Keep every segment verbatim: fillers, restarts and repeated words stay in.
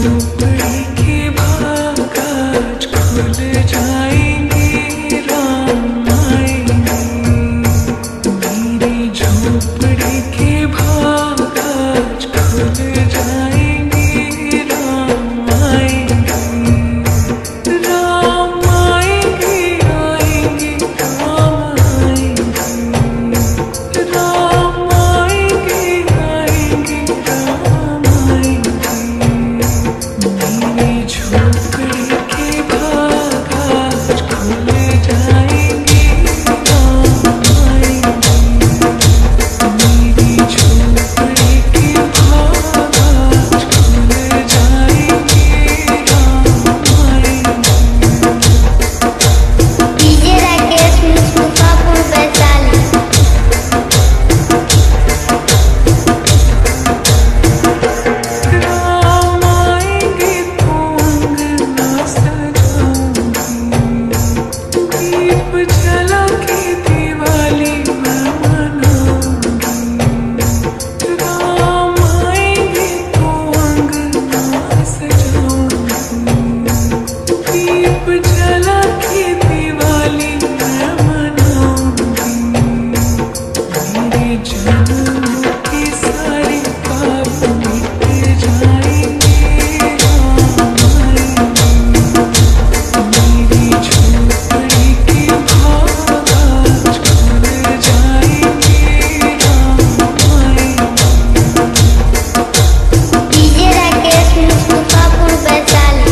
झोपड़ी के भाग आज खुल जाएंगे, राम आएंगे। मेरी झोपड़ी के भाग आज खुल जाएंगे, राम आएंगे। राम आएंगे, आएंगे, राम आएंगे। राम आएंगे, आएंगे, राम आएंगे। मेरी झोपड़ी के भाग आज खुल जाएंगे, राम आएंगे। मेरी झोपड़ी के भाग आज खुल जाएंगे, राम आएंगे। डीजे राकेश मुस्तफापुर वैशाली। राम आएंगे तो अंगना सजाऊंगी, दीप जला के दिवाली मैं मनाऊंगी। राम आएंगे तो अंगना सजाऊंगी, दीप जला के दिवाली मैं मनाऊंगी। मेरे जन्म के सारे पाप मिट जाएंगे, राम आएंगे। मेरी झोपड़ी के भाग आज खुल जाएंगे, राम आएंगे। डीजे राकेश मुस्तफापुर वैशाली।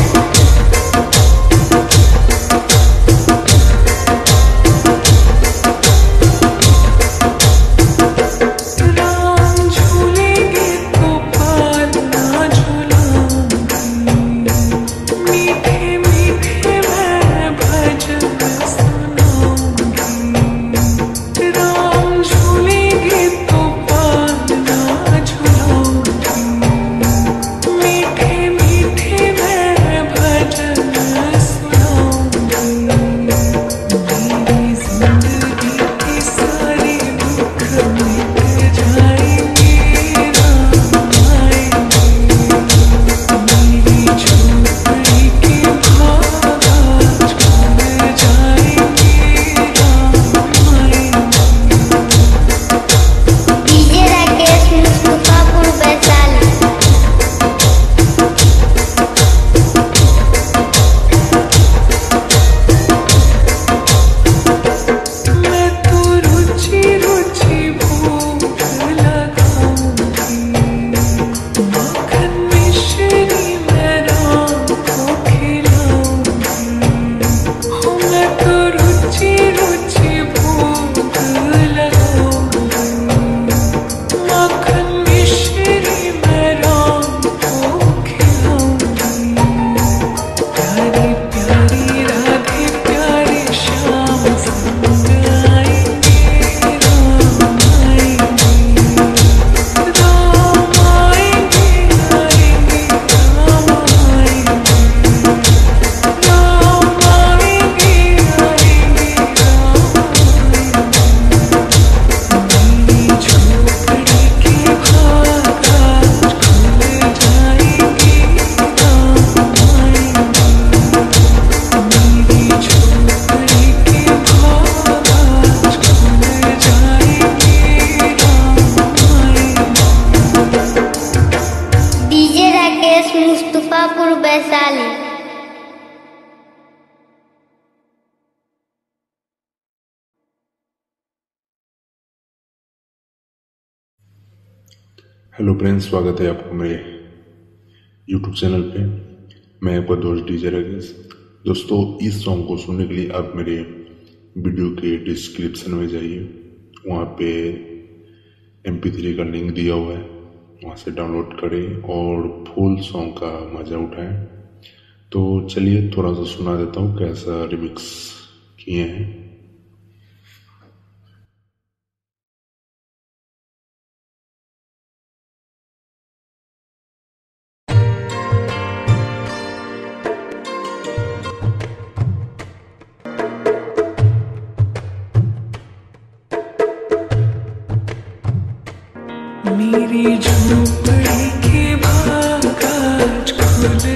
राम झूलेंगे तो पालना झूलाऊंगी, मीठे मीठे मैं भजन सुनाऊंगी। राम झूलेंगे तो पालना झूलाऊंगी, मीठे मीठे मैं भजन सुनाऊंगी। मेरी जिंदगी के सारे दुख मिट जाएंगे, राम आएंगे। मेरी झोपड़ी के भाग आज खुल जाएंगे, राम आएंगे। डीजे राकेश मुस्तफापुर वैशाली। मैं तो रुचि रुचि भूख लगाऊंगी, माखन मिश्री मैं राम को खिलाऊंगी। हो मैं तो रुचि रुचि भूख लगाऊंगी, माखन मिश्री मैं राम को खिलाऊंगी। प्यारी प्यारी राधे प्यारे श्याम संग आएंगे, राम आएंगे। राम आएंगे, आएंगे, राम आएंगे। राम आएंगे, आएंगे, राम आएंगे। मेरी झोपड़ी के भाग आज खुल जाएंगे, राम आएंगे। मेरी झोपड़ी के भाग आज खुल जाएंगे, राम आएंगे। DJ Rakesh Mustafapur Vaishali. Hello friends, स्वागत है आपको मेरे यूट्यूब चैनल पे। मैं आपका दोस्त डीजे राकेश। दोस्तों, इस सॉन्ग को सुनने के लिए आप मेरे वीडियो के डिस्क्रिप्शन में जाइए, वहाँ पे एम पी थ्री का लिंक दिया हुआ है, वहाँ से डाउनलोड करें और फुल सॉन्ग का मज़ा उठाएं। तो चलिए थोड़ा सा सुना देता हूँ कैसा रिमिक्स किए हैं। मेरी झोपड़ी के भाग आज खुल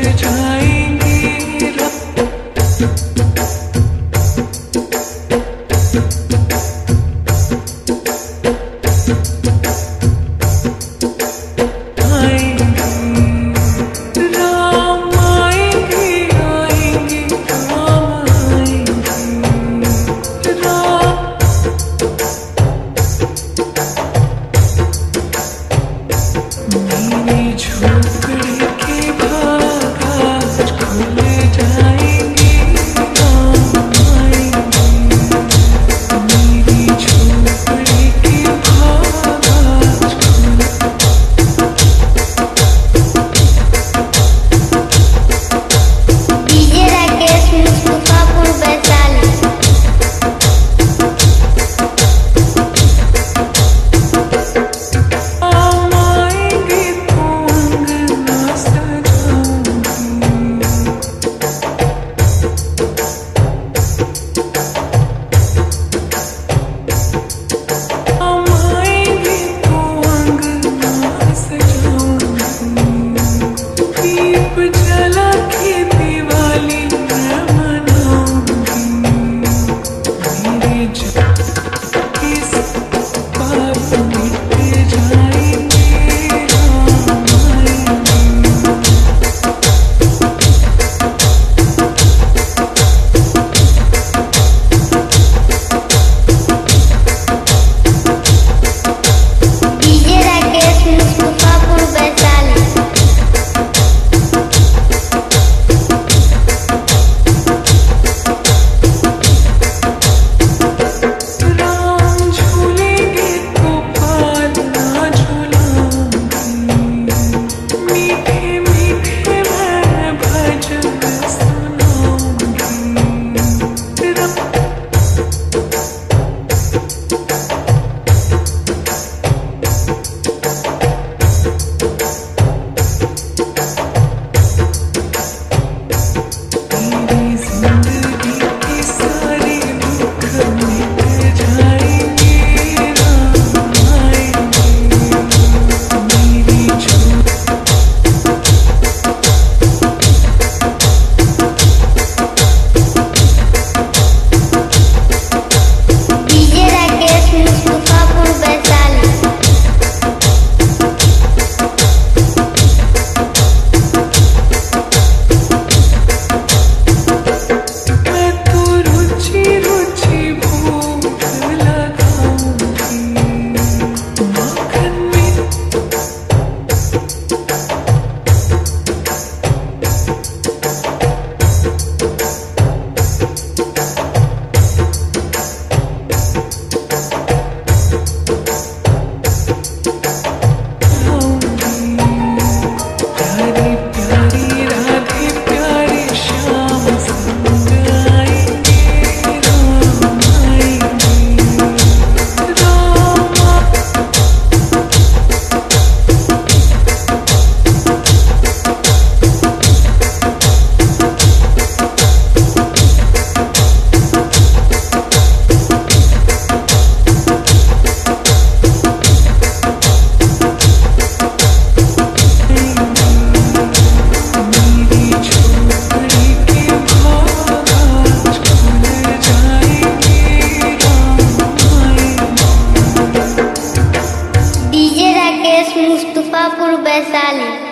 मुस्तफापुर वैशाली।